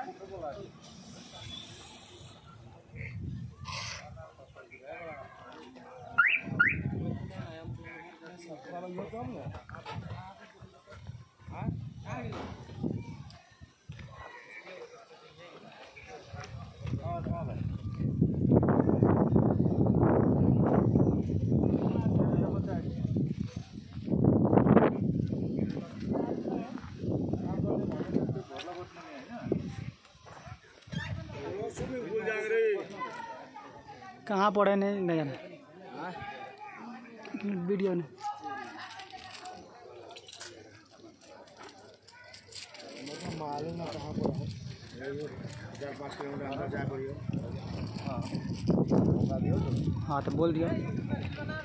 कहाँ पड़े नहीं जाना वीडियो ने मालूम ना कहाँ पड़ा है 4-5 किलोमीटर अंदर जा पड़ी हो। हाँ तो बोल दिया।